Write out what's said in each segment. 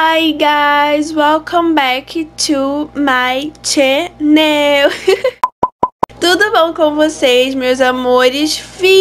Hi guys, welcome back to my channel. Tudo bom com vocês, meus amores?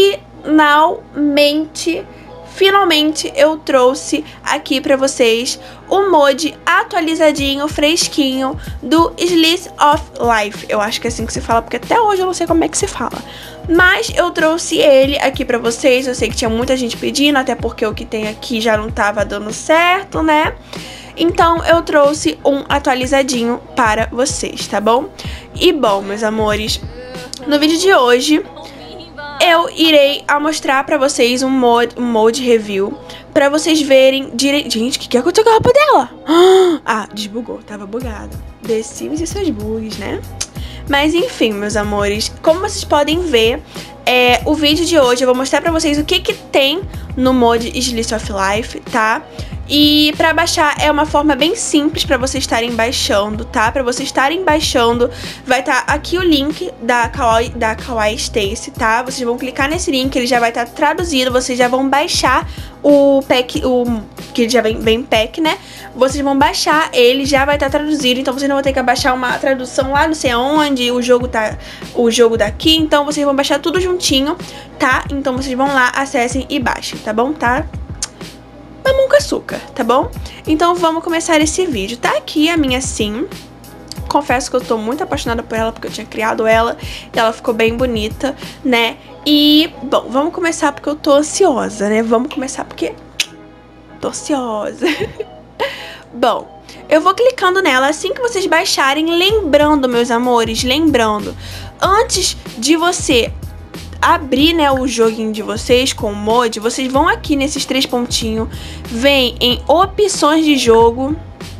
Finalmente eu trouxe aqui pra vocês o mod atualizadinho, fresquinho do Slice of Life. Eu acho que é assim que se fala, porque até hoje eu não sei como é que se fala. Mas eu trouxe ele aqui pra vocês. Eu sei que tinha muita gente pedindo, até porque o que tem aqui já não tava dando certo, né? Então eu trouxe um atualizadinho para vocês, tá bom? E bom, meus amores, no vídeo de hoje eu irei mostrar pra vocês um mod review, pra vocês verem direito. Gente, o que aconteceu com a roupa dela? Ah, desbugou, tava bugada. The Sims e seus bugs, né? Mas enfim, meus amores, como vocês podem ver, o vídeo de hoje eu vou mostrar pra vocês o que tem no mod Slice of Life, tá? E pra baixar é uma forma bem simples pra vocês estarem baixando, tá? Pra vocês estarem baixando, vai estar aqui o link da Kawaii Stacy, tá? Vocês vão clicar nesse link, ele já vai estar traduzido, vocês já vão baixar o pack, que ele já vem pack, né? Vocês vão baixar, ele já vai estar traduzido, então vocês não vão ter que baixar uma tradução lá não sei aonde, o jogo daqui, então vocês vão baixar tudo juntinho, tá? Então vocês vão lá, acessem e baixem, tá bom? Tá? Mamão com açúcar, tá bom? Então vamos começar esse vídeo. Tá aqui a minha sim. Confesso que eu tô muito apaixonada por ela, porque eu tinha criado ela e ela ficou bem bonita, né? E, bom, vamos começar porque eu tô ansiosa, né? Vamos começar porque tô ansiosa. Bom, eu vou clicando nela assim que vocês baixarem. Lembrando, meus amores, antes de você abrir, né, o joguinho de vocês com o mod, vocês vão aqui nesses três pontinhos, vem em opções de jogo,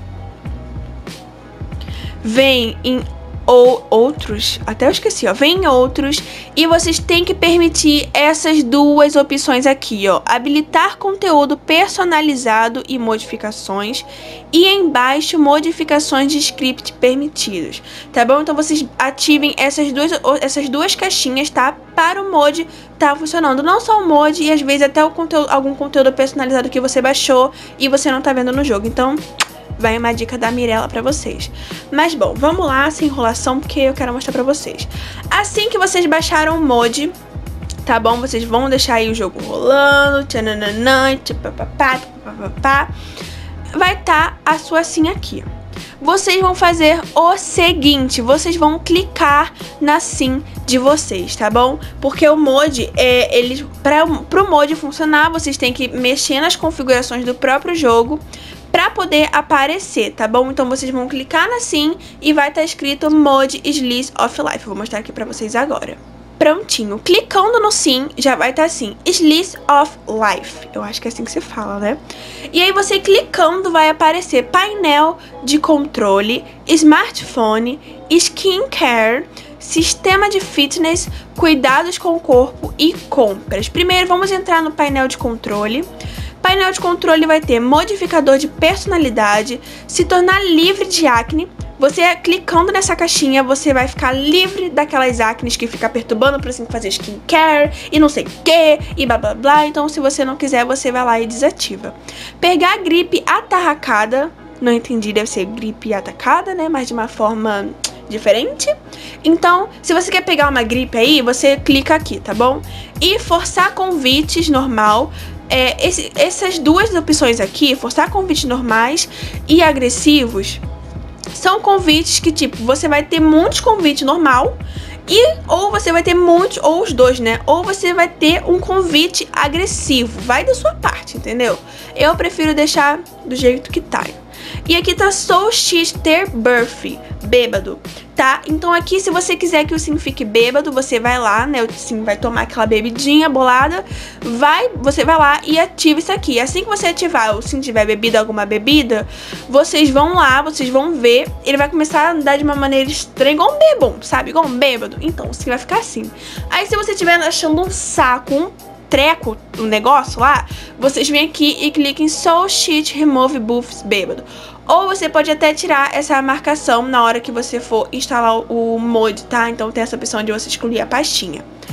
vem em outros, até eu esqueci, ó, vem em outros, e vocês têm que permitir essas duas opções aqui, ó, habilitar conteúdo personalizado e modificações, e embaixo modificações de script permitidos, tá bom? Então vocês ativem essas duas caixinhas, tá? Para o mod tá funcionando, não só o mod, e às vezes até algum conteúdo personalizado que você baixou e você não tá vendo no jogo, então vai uma dica da Mirella pra vocês. Mas bom, vamos lá, sem enrolação, porque eu quero mostrar pra vocês. Assim que vocês baixaram o mod, tá bom? Vocês vão deixar aí o jogo rolando, tchananã, tchapapapá, vai estar a sua sim aqui. Vocês vão fazer o seguinte, vocês vão clicar na sim de vocês, tá bom? Porque o mod, pro mod funcionar, vocês têm que mexer nas configurações do próprio jogo pra poder aparecer, tá bom? Então vocês vão clicar na sim e vai estar escrito mod Slice of Life. Eu vou mostrar aqui pra vocês agora. Prontinho, clicando no sim, já vai estar assim, Slice of Life. Eu acho que é assim que se fala, né? E aí você clicando vai aparecer painel de controle, smartphone, skincare, sistema de fitness, cuidados com o corpo e compras. Primeiro vamos entrar no painel de controle. Painel de controle vai ter modificador de personalidade, se tornar livre de acne. Você clicando nessa caixinha, você vai ficar livre daquelas acnes que fica perturbando pra você fazer skincare e não sei o que, e blá blá blá. Então se você não quiser, você vai lá e desativa. Pegar gripe atarracada, não entendi, deve ser gripe atacada, né, mas de uma forma diferente. Então, se você quer pegar uma gripe aí, você clica aqui, tá bom? E forçar convites normal. Essas duas opções aqui, forçar convites normais e agressivos, são convites que, tipo, você vai ter muitos convites normal ou você vai ter muitos, ou os dois, né? Ou você vai ter um convite agressivo. Vai da sua parte, entendeu? Eu prefiro deixar do jeito que tá. E aqui tá Solstice Birthday, bêbado, tá? Então aqui, se você quiser que o sim fique bêbado, você vai lá, né? O sim vai tomar aquela bebidinha bolada, você vai lá e ativa isso aqui. Assim que você ativar, ou se tiver bebido alguma bebida, vocês vão lá, vocês vão ver, ele vai começar a andar de uma maneira estranha, igual um bebum, sabe? Igual um bêbado. Então, o sim vai ficar assim. Aí, se você estiver achando um saco, treco, um negócio lá, vocês vêm aqui e cliquem em Soul Sheet Remove Buffs Bêbado. Ou você pode até tirar essa marcação na hora que você for instalar o mod, tá? Então tem essa opção de você excluir a pastinha.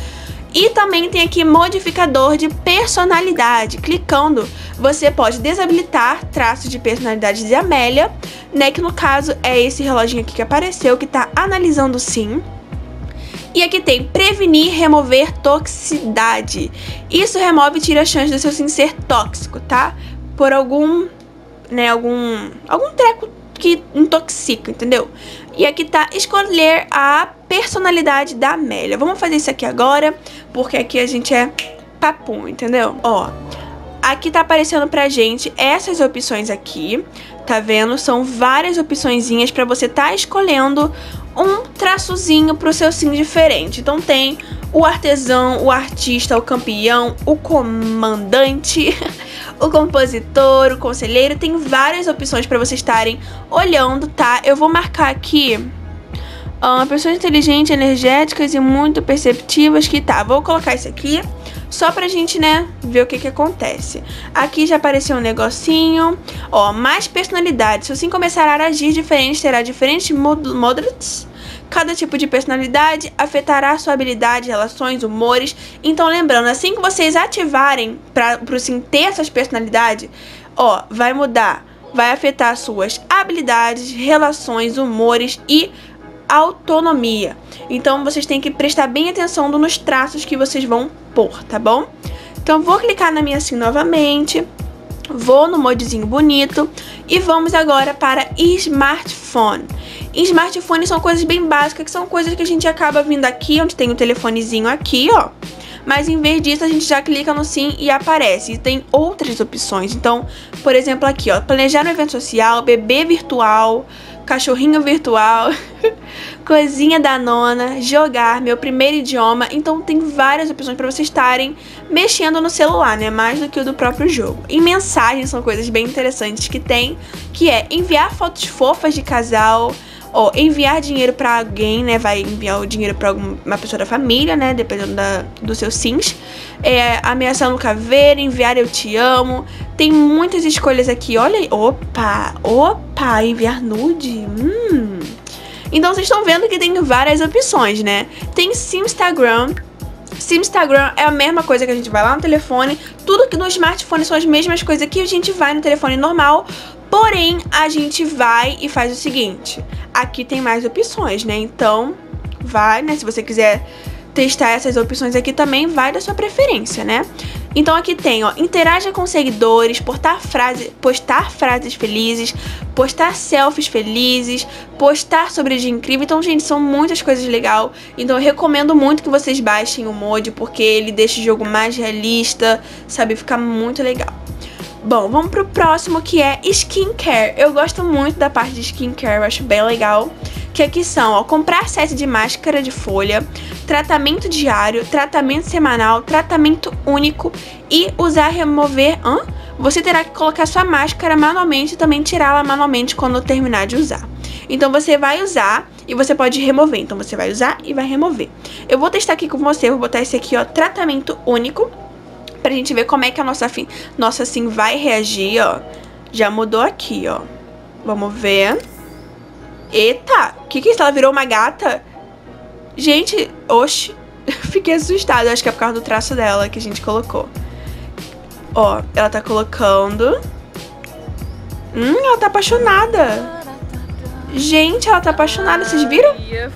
E também tem aqui modificador de personalidade. Clicando, você pode desabilitar traços de personalidade de Amélia, né? Que no caso é esse reloginho aqui que apareceu, que tá analisando sim. E aqui tem prevenir, remover toxicidade. Isso remove e tira a chance do seu sim ser tóxico, tá? Por algum treco que intoxica, entendeu? E aqui tá escolher a personalidade da Amélia. Vamos fazer isso aqui agora, porque aqui a gente é papum, entendeu? Ó, aqui tá aparecendo pra gente essas opções aqui, tá vendo? São várias opçõezinhas pra você tá escolhendo um traçozinho pro seu sim diferente. Então tem o artesão, o artista, o campeão, o comandante, o compositor, o conselheiro. Tem várias opções pra vocês estarem olhando, tá? Eu vou marcar aqui pessoas inteligentes, energéticas e muito perceptivas, que tá. Vou colocar isso aqui só pra gente, né, ver o que acontece. Aqui já apareceu um negocinho. Ó, mais personalidade. Se o sim começar a agir diferente, terá diferentes moderates. Cada tipo de personalidade afetará sua habilidade, relações, humores. Então, lembrando, assim que vocês ativarem pro sim ter essas personalidades, ó, vai mudar. Vai afetar suas habilidades, relações, humores e autonomia. Então vocês têm que prestar bem atenção nos traços que vocês vão pôr, tá bom? Então vou clicar na minha sim novamente, vou no modezinho bonito e vamos agora para smartphone. Smartphone são coisas bem básicas, que são coisas que a gente acaba vindo aqui, onde tem o telefonezinho aqui, ó. Mas em vez disso a gente já clica no sim e aparece. E tem outras opções. Então, por exemplo, aqui, ó, planejar um evento social, bebê virtual, cachorrinho virtual, coisinha da nona, jogar, meu primeiro idioma. Então tem várias opções para vocês estarem mexendo no celular, né? Mais do que o do próprio jogo. E mensagens são coisas bem interessantes que tem, que é enviar fotos fofas de casal, ó, enviar dinheiro pra alguém, né? Vai enviar o dinheiro pra uma pessoa da família, né? Dependendo do seu sims. Ameaçar no caveiro, enviar eu te amo. Tem muitas escolhas aqui. Olha aí. Opa, enviar nude. Então vocês estão vendo que tem várias opções, né? Tem Simstagram. Simstagram é a mesma coisa que a gente vai lá no telefone. Tudo que no smartphone são as mesmas coisas que a gente vai no telefone normal. Porém, a gente vai e faz o seguinte. Aqui tem mais opções, né? Então, vai, né? Se você quiser testar essas opções aqui também, vai da sua preferência, né? Então aqui tem, ó, interaja com seguidores, postar frases felizes, postar selfies felizes, postar sobre o dia incrível. Então, gente, são muitas coisas legais. Então eu recomendo muito que vocês baixem o mod, porque ele deixa o jogo mais realista, sabe? Fica muito legal. Bom, vamos pro próximo, que é skincare. Eu gosto muito da parte de skincare, eu acho bem legal. Que aqui são, ó, comprar set de máscara de folha, tratamento diário, tratamento semanal, tratamento único e usar remover. Você terá que colocar sua máscara manualmente e também tirá-la manualmente quando terminar de usar. Então você vai usar e você pode remover. Então você vai usar e vai remover. Eu vou testar aqui com você, vou botar esse aqui, ó, tratamento único, pra gente ver como é que a nossa sim vai reagir, ó. Já mudou aqui, ó. Vamos ver. Eita, o que é isso? Ela virou uma gata? Gente, oxi. Fiquei assustada, acho que é por causa do traço dela que a gente colocou. Ó, ela tá colocando. Ela tá apaixonada. Gente, ela tá apaixonada, vocês viram?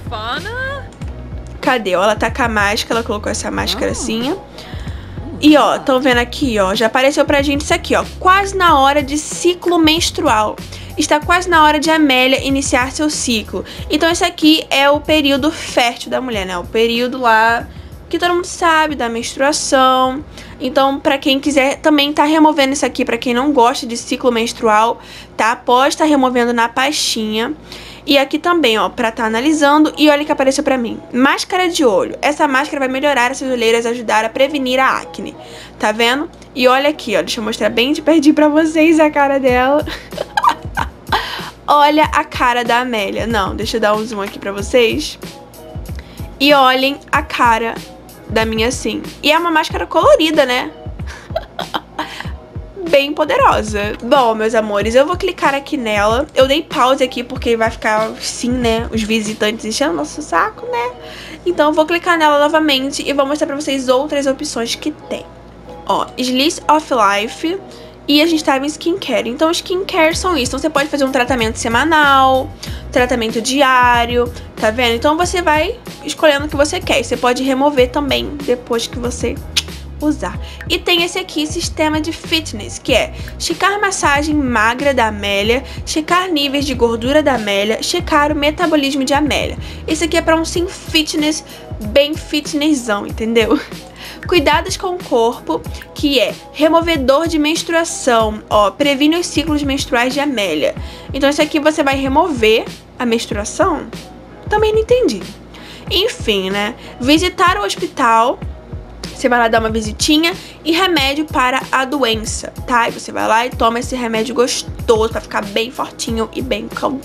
Cadê? Ó, ela tá com a máscara, ela colocou essa máscara assim, ó. E ó, estão vendo aqui, ó, já apareceu pra gente isso aqui, ó, quase na hora de ciclo menstrual. Está quase na hora de Amélia iniciar seu ciclo. Então esse aqui é o período fértil da mulher, né? O período lá que todo mundo sabe, da menstruação. Então, pra quem quiser também tá removendo isso aqui, pra quem não gosta de ciclo menstrual, tá? Pode estar removendo na pastinha. E aqui também, ó, pra tá analisando. E olha que apareceu pra mim. Máscara de olho. Essa máscara vai melhorar essas olheiras, ajudar a prevenir a acne. Tá vendo? E olha aqui, ó. Deixa eu mostrar bem de pertinho pra vocês a cara dela. Olha a cara da Amélia. Não, deixa eu dar um zoom aqui pra vocês. E olhem a cara da minha sim. E é uma máscara colorida, né? bem poderosa. Bom, meus amores, eu vou clicar aqui nela. Eu dei pause aqui porque vai ficar assim, né, os visitantes enchendo nosso saco, né? Então eu vou clicar nela novamente e vou mostrar pra vocês outras opções que tem. Ó, Slice of Life. E a gente tava em skincare. Então, skincare são isso. Então, você pode fazer um tratamento semanal, tratamento diário, tá vendo? Então, você vai escolhendo o que você quer. E você pode remover também depois que você usar. E tem esse aqui, sistema de fitness, que é checar massagem magra da Amélia, checar níveis de gordura da Amélia, checar o metabolismo de Amélia. Esse aqui é pra um sim fitness, bem fitnessão, entendeu? Cuidados com o corpo, que é removedor de menstruação, ó, previne os ciclos menstruais de Amélia. Então esse aqui você vai remover a menstruação? Também não entendi. Enfim, né? Visitar o hospital, você vai lá dar uma visitinha, e remédio para a doença, tá? E você vai lá e toma esse remédio gostoso pra ficar bem fortinho e bem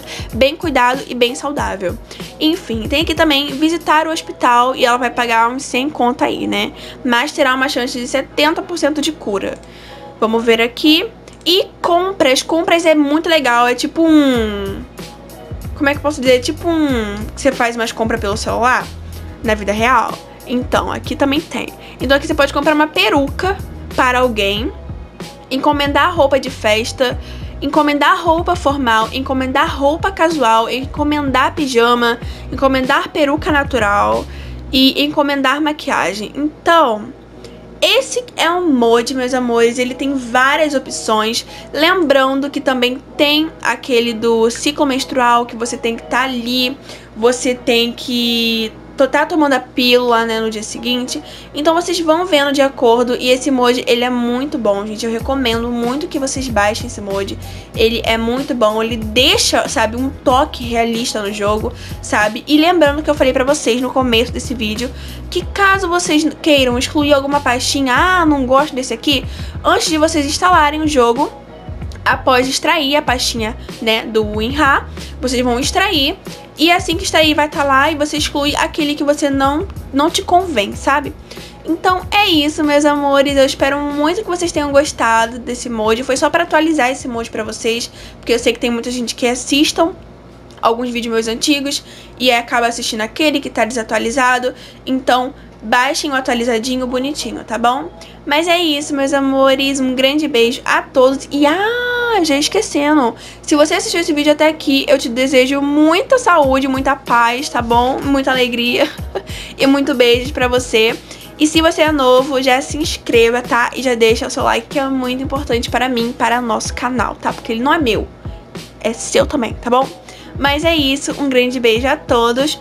cuidado e bem saudável. Enfim, tem aqui também visitar o hospital e ela vai pagar uns 100 conto aí, né? Mas terá uma chance de 70% de cura. Vamos ver aqui. E compras. Compras é muito legal, é tipo um... Como é que eu posso dizer? Tipo um... Você faz umas compras pelo celular, na vida real. Então, aqui também tem. Então aqui você pode comprar uma peruca para alguém, encomendar roupa de festa, encomendar roupa formal, encomendar roupa casual, encomendar pijama, encomendar peruca natural e encomendar maquiagem. Então, esse é um mod, meus amores, ele tem várias opções. Lembrando que também tem aquele do ciclo menstrual, que você tem que estar ali, você tem que... tá tomando a pílula, né, no dia seguinte. Então vocês vão vendo de acordo. E esse mod, ele é muito bom, gente. Eu recomendo muito que vocês baixem esse mod. Ele é muito bom, ele deixa, sabe, um toque realista no jogo, sabe? E lembrando que eu falei pra vocês no começo desse vídeo, que caso vocês queiram excluir alguma pastinha, ah, não gosto desse aqui, antes de vocês instalarem o jogo, após extrair a pastinha, né, do WinRAR, vocês vão extrair. E assim que extrair vai estar lá e você exclui aquele que você não te convém, sabe? Então é isso, meus amores. Eu espero muito que vocês tenham gostado desse mod. Foi só pra atualizar esse mod pra vocês, porque eu sei que tem muita gente que assistam alguns vídeos meus antigos e acaba assistindo aquele que tá desatualizado. Então baixem o atualizadinho bonitinho, tá bom? Mas é isso, meus amores. Um grande beijo a todos. E já esquecendo, se você assistiu esse vídeo até aqui, eu te desejo muita saúde, muita paz, tá bom? Muita alegria e muito beijos pra você. E se você é novo, já se inscreva, tá? E já deixa o seu like, que é muito importante para mim, para o nosso canal, tá? Porque ele não é meu, é seu também, tá bom? Mas é isso, um grande beijo a todos.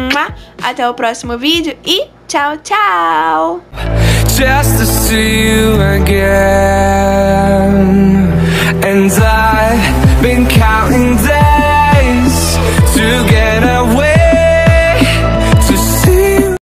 Até o próximo vídeo e tchau, tchau! Just to see you again, and I've been